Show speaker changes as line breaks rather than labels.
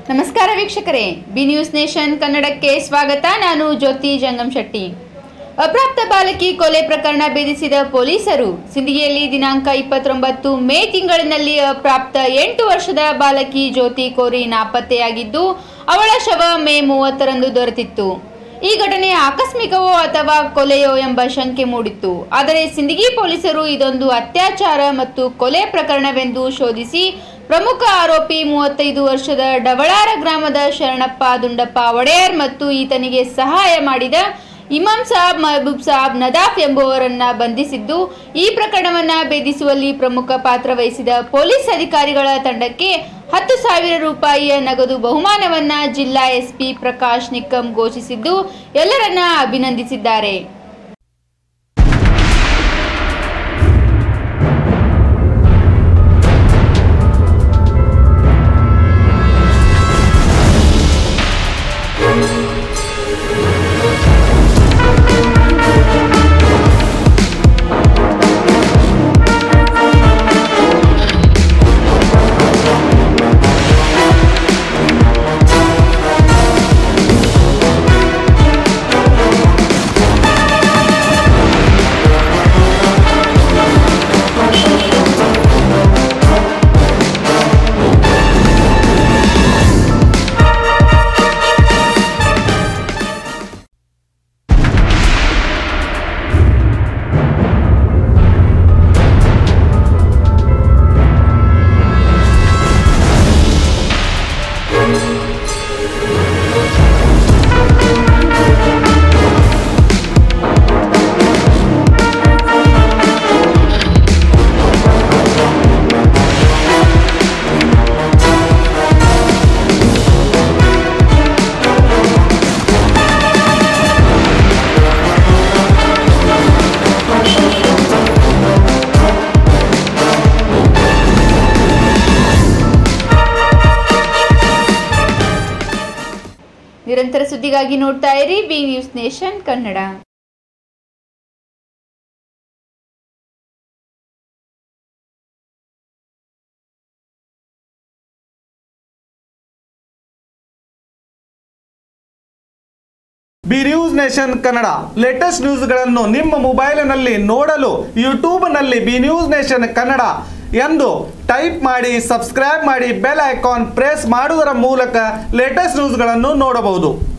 ನಮಸ್ಕಾರ ವೀಕ್ಷಕರೇ, B news nation ಕನ್ನಡಕ್ಕೆ ಸ್ವಾಗತ. ನಾನು ಜ್ಯೋತಿ ಜಂಗಂಶೆಟ್ಟಿ. ಅಪ್ರಾಪ್ತ ಬಾಲಕಿ ಕೊಲೆ ಪ್ರಕರಣ ಭೇದಿಸಿದ ಪೊಲೀಸರು ಸಿಂದಗಿಯಲ್ಲಿ ದಿನಾಂಕ 29 ಮೇ ತಿಂಗಳಿನಲ್ಲಿ ಅಪ್ರಾಪ್ತ 8 ವರ್ಷದ ಬಾಲಕಿ ಜ್ಯೋತಿ ಕೋರಿ ನಾಪತ್ತೆಯಾಗಿದ್ದು ಅವಳ ಶವ ಮೇ 30ರಂದು ದೊರೆತಿತ್ತು. ಈ ಘಟನೆ ಆಕಸ್ಮಿಕವೋ ಅಥವಾ ಕೊಲೆಯೋ ಎಂಬ ಶಂಕೆ ಮೂಡಿತ್ತು. ಆದರೆ ಸಿಂದಗಿ ಪೊಲೀಸರು ಇದೊಂದು ಅತ್ಯಾಚಾರ ಮತ್ತು ಕೊಲೆ ಪ್ರಕರಣವೆಂದು ಶೋಧಿಸಿ ಪ್ರಮುಖ ಆರೋಪಿ 35 ವರ್ಷದ ಡವಳಾರ ಗ್ರಾಮದ ಶರಣಪ್ಪ ದುಂಡಪ್ಪ ಒಡೆಯರ್ ಮತ್ತು ಈತನಿಗೆ ಸಹಾಯ ಮಾಡಿದ ಇಮಾಮ್ ಸಾಬ್, ಮಹಬೂಬ್ ಸಾಬ್, ನದಾಫ್ ಎಂಬುವರನ್ನ ಬಂಧಿಸಿದ್ದು, ಈ ಪ್ರಕರಣವನ್ನ ಭೇದಿಸುವಲ್ಲಿ ಪ್ರಮುಖ ಪಾತ್ರ ವಹಿಸಿದ ಪೊಲೀಸ್ ಅಧಿಕಾರಿಗಳ ತಂಡಕ್ಕೆ 10,000 ರೂಪಾಯಿಯ ನಗದು ಬಹುಮಾನವನ್ನ ಜಿಲ್ಲಾ ಎಸ್ಪಿ ಪ್ರಕಾಶ್ ನಿಕ್ಕಂ ಘೋಷಿಸಿದ್ದು ಎಲ್ಲರನ್ನ ಅಭಿನಂದಿಸಿದ್ದಾರೆ. ನಿರಂತರ ಸುದ್ದಿಗಾಗಿ ನೋಡ್ತಾ ಇರಿ B news nation Kannada.
B news nation Kannada latest ನ್ಯೂಸ್ಗಳನ್ನು ನಿಮ್ಮ ಮೊಬೈಲಿನಲ್ಲಿ ನೋಡಲು ಯೂಟ್ಯೂಬ್ನಲ್ಲಿ ಬಿ ನ್ಯೂಸ್ ನೇಷನ್ ಕನ್ನಡ ಎಂದು ಟೈಪ್ ಮಾಡಿ ಸಬ್ಸ್ಕ್ರೈಬ್ ಮಾಡಿ ಬೆಲ್ ಐಕಾನ್ ಪ್ರೆಸ್ ಮಾಡುವುದರ ಮೂಲಕ ಲೇಟೆಸ್ಟ್ ನ್ಯೂಸ್ಗಳನ್ನು ನೋಡಬಹುದು.